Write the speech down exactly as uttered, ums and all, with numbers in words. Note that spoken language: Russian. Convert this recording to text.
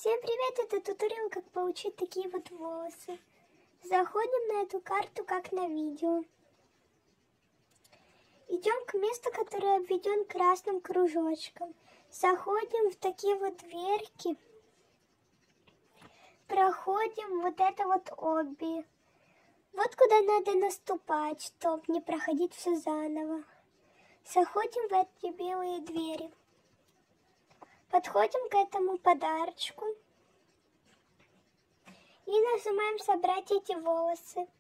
Всем привет, это туториал, как получить такие вот волосы. Заходим на эту карту, как на видео. Идем к месту, которое обведен красным кружочком. Заходим в такие вот дверки. Проходим вот это вот обби. Вот куда надо наступать, чтобы не проходить все заново. Заходим в эти белые двери. Подходим к этому подарочку и нажимаем «Собрать эти волосы».